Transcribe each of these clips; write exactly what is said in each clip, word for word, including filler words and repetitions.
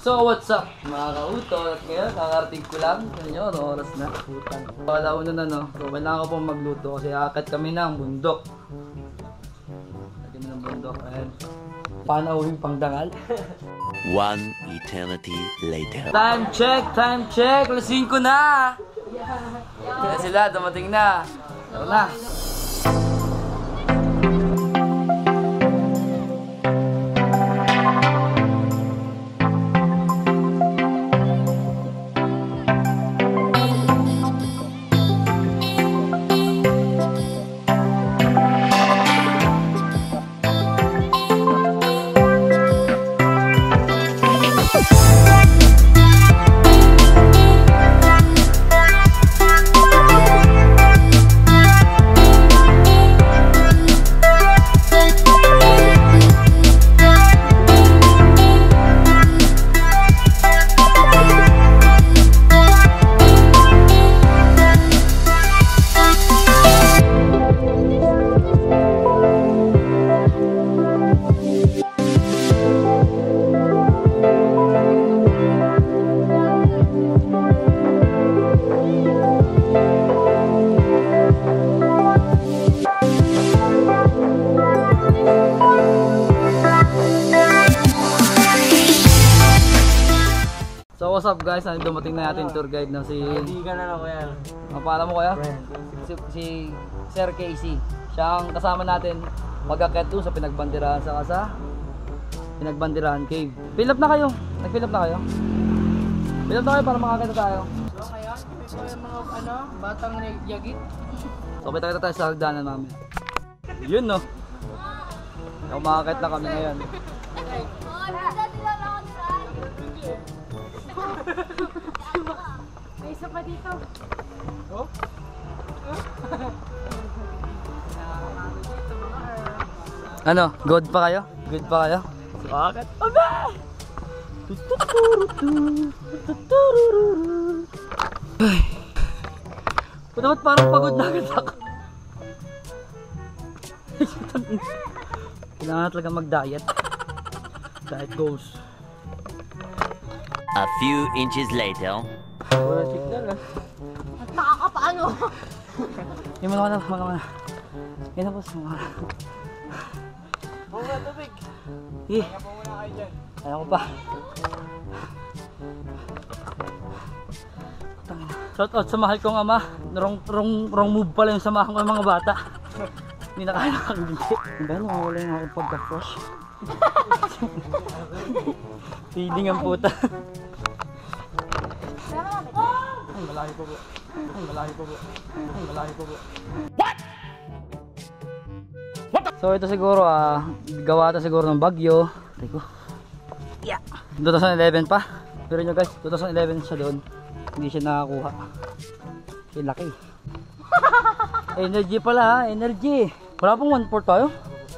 So what's up mga kautol, at ngayon kakarating ko lang kanyo, no, oras na putan. Wala una na no, so kailangan ko pong magluto kasi akit kami ng bundok. Akit kami ng bundok, ayan. Panauhing pangdangal. One eternity later. Time check, time check, lasing ko na! Kaya sila, dumating na. Tara na. So what's up guys, ano dumating na natin tour guide na si... Kaibigan na ako yan. Ang pala mo kaya? Si, si Sir Casey. Siya ang kasama natin mag-akit doon sa Pinagbanderahan saka sa Pinagbanderahan Cave. Fill up na kayo. Nag-fill up na kayo? Fill up na kayo para makakita tayo. So kaya, ito yung mga ano, batang yagit. So kita-kita tayo sa hagdanan namin. Yun no. So makakit na kami ngayon. May isa pa dito. Oh? Ano? Good pa kayo? Good pa kayo? Bakit? Aba! Ay. Dapat parang pagod na agad ako. Kailangan talaga mag-diet. Diet goals. A few inches later. Wala signal ah. Nagtaka ka paano? Hindi mo na mga mga. Yan na boss mga. Oo nga, tubig. Eh. Kaya po muna kayo dyan. Ayaw ko pa. Shout out sa mahal kong ama. Wrong, wrong, wrong move pala yung samahan ko ng mga bata. Hindi na kaya nakakabinti. Hindi na wala yung ako pagka-fresh. Feeding ang puta. Ay, malayo po po. Ay, malayo po po. Ay, malayo po po. What? What? So ito siguro ah, gawa ito siguro ng bagyo. Teko. Yeah. twenty eleven pa. Pero nyo guys, twenty eleven siya doon. Hindi siya nakakuha. Yung laki. Energy pala ha, energy. Wala pong one fourth tayo.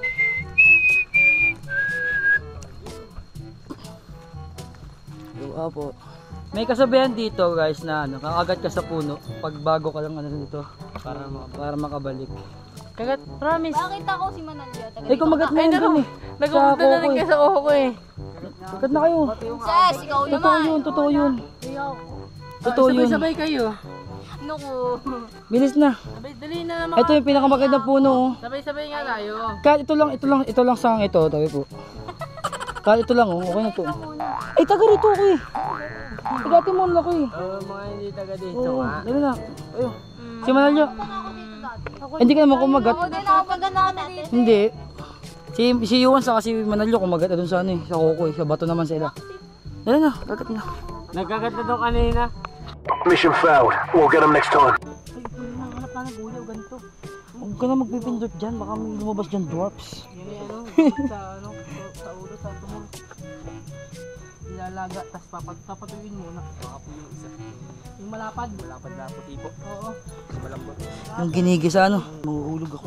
Gawa po. May kasabihan dito guys na ano, kakagat ka sa puno pag bago ka lang ano dito para para makabalik. Kagat, promise. Bakit ako si Manalyo? Eh kumagat na yun dun eh. Nagpupunta na rin kayo sa kuko ko eh. Kagat na kayo. Ses, ikaw naman. Totoo yun, totoo yun. Totoo yun. Sabay-sabay kayo. Ano ko? Bilis na. Sabay, dali na naman. Ito yung pinakamagandang puno oh. Sabay-sabay nga tayo. Kahit ito lang, ito lang, ito lang sang ito, tabi po. Kahit ito lang oh, okay na to. Eh taga rito ako eh. Taga Atimonan ako eh. Oo, mga hindi taga dito Oo, nga. dali na. Ayun. Si Manalyo. Hindi ka naman kumagat. Ako din ako pagandaan dito. Hindi. Si si Yuan sa kasi Manalyo kumagat doon sa ano eh, sa kuko eh, sa bato naman sila. Dali na, kagat na. Nagkagat na doon kanina. Mission failed. We'll get them next time. Ay, hanap na nagulaw ganito. Huwag ka na magpipindot dyan, baka may lumabas dyan dwarfs. Yan yung ano, sa ano, sa ulo, sa tumor. Ilalaga, tapos papat papatuloyin mo na. Baka po yung isa. Yung malapad, malapad na puti po. Oo. Malambot. Ang ginigis ano, mahuhulog ako.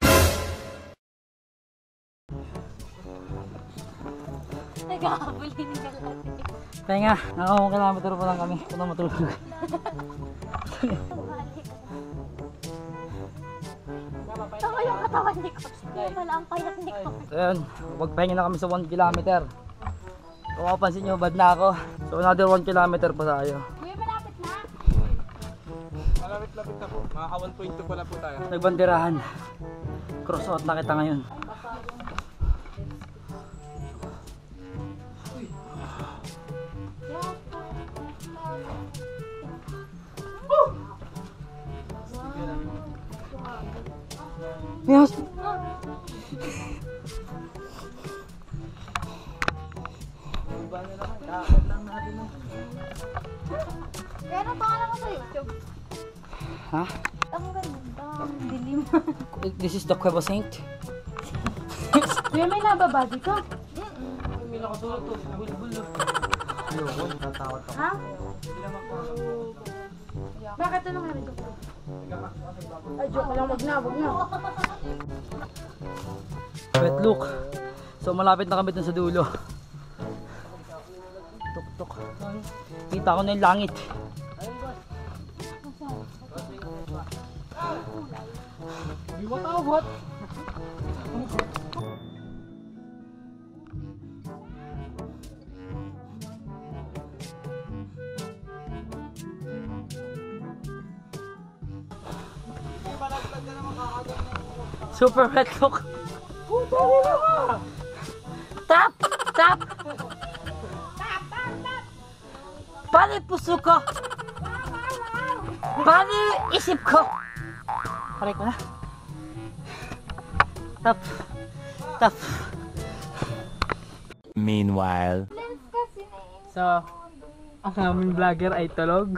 Nagkakabulin ka lang. Kaya nga, nakakawang kilometer pa lang kami. Ito na matulog. Tama yung katawan ni Coach. Kaya pala ang payat ni Coach. So yun, magpahinga na kami sa one kilometer. Kung mapansin nyo, bad na ako. So another one kilometer pa tayo. Kuya, malapit na. Malapit-lapit na po. Mga one point two pala po tayo. Nagbanderahan. Cross out na kita ngayon. Yes. Kaya ano pangalan ko sa YouTube? Ha? Ang ganda. Ang dilim. This is the Cueva Saint. Kuya, may nababa dito? May nakasulot to. Bulbul. Ayoko, natatakot ako. Ha? Bakit ano meron dito? Ay, joke lang. Wag na, wag na. Wait, look. So malapit na kami dun sa dulo. Tuk tuk. Kita ko na yung langit. Di mo tawag. Super wet look. Tap! Tap! Paano yung puso ko? Paano yung isip ko? Paray ko na. Tap! Tap! Meanwhile. So, ang aming vlogger ay tulog.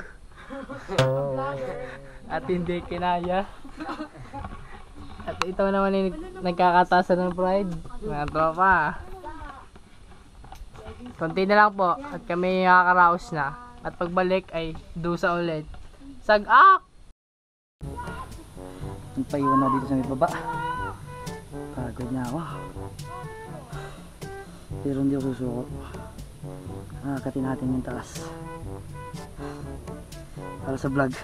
At hindi kinaya. At ito naman yung nagkakatasan ng pride. Mga tropa. Konti na lang po. At kami nakakaraos na. At pagbalik ay dusa ulit. Sag-ak! Nagpaiwan na dito sa may baba. Pagod na ako. Pero hindi ako susuko. Nakakatin natin yung taas. Para sa vlog.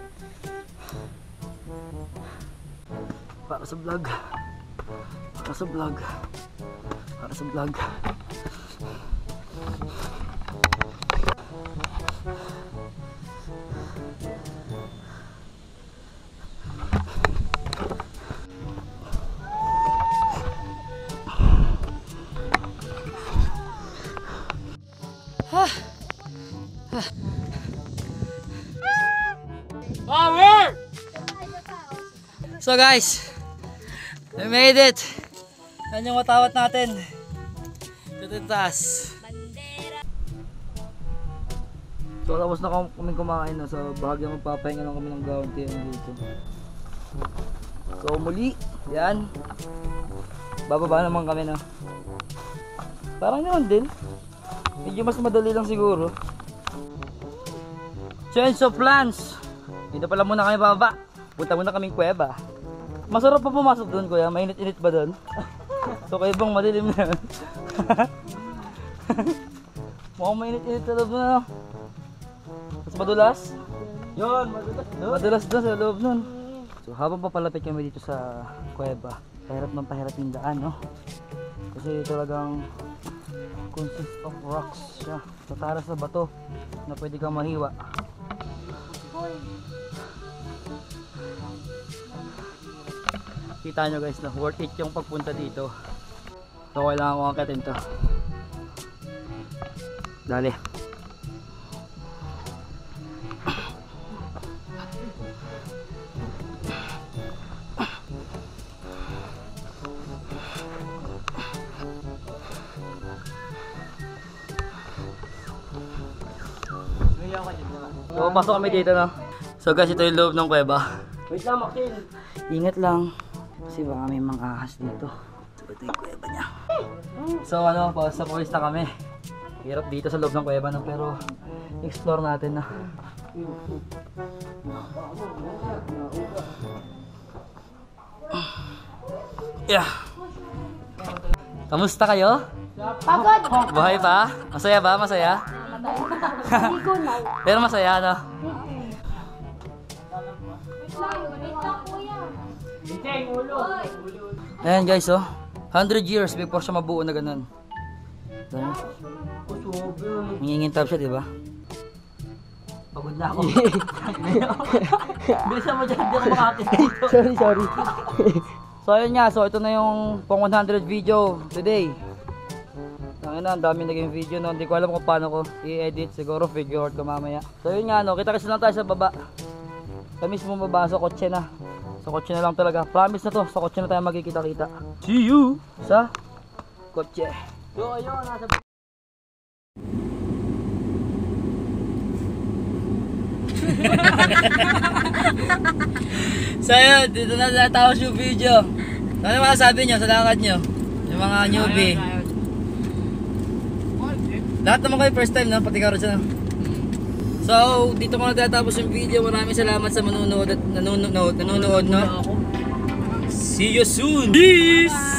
Para sa vlog. Para sa vlog. Para sa vlog. Power! So guys, we made it. Yan yung matawat natin. Dito yung taas. So tapos na kami kumain na. So bahagya magpapahinga lang kami ng gaunti dito. So muli, yan. Bababa naman kami na. Parang yun din. Medyo mas madali lang siguro. Change of plans. Dito pala muna kami bababa. Punta muna kaming kuweba. Masarap pa pumasok doon, kuya. Mainit-init ba doon? So kayo bang madilim na yun? Mukhang mainit-init sa loob na. Mas madulas? Yun, madulas doon. Madulas doon sa loob nun. So habang papalapit kami dito sa kuweba, pahirap ng pahirap yung daan, no? Kasi talagang consist of rocks siya. Tatara sa bato na pwede kang mahiwa. Kita nyo guys na worth it yung pagpunta dito. So kailangan ko angkatin to. Dali. So pasok kami dito, no? So guys, ito yung loob ng kuweba. Wait lang, Maxine. Ingat lang. Kasi baka may mga ahas dito. So ito yung kuweba niya. So ano, sa pawis na kami. Hirap dito sa loob ng kuweba, no? Pero explore natin, na. Yeah. Kamusta kayo? Pagod! Buhay pa? Masaya ba? Masaya? Hindi ko na. Pero masaya, no? Ayan guys, oh. one hundred years before siya mabuo na ganun. Ganun. Nangingintab siya, di ba? Pagod na ako. Bisa mo dyan, hindi ako makakit dito. Sorry, sorry. So ayun nga, so ito na yung pang one hundred video today. Tangin na, ang dami naging video no. Hindi ko alam kung paano ko i-edit. Siguro figure out ko mamaya. So yun nga no, kita kasi lang tayo sa baba. Sa mismo baba, sa kotse na. Sa kotse na lang talaga. Promise na to, sa kotse na tayo magkikita-kita. See you sa kotse. So ayun, nasa... So yun, dito na natapos yung video. Ano masasabi nyo sa lakad nyo? Yung mga newbie. Lahat naman kayo first time no? Pati ka rin siya no? So dito ko na natapos yung video. Maraming salamat sa manunood at nanonood, nanonood no? See you soon! Peace!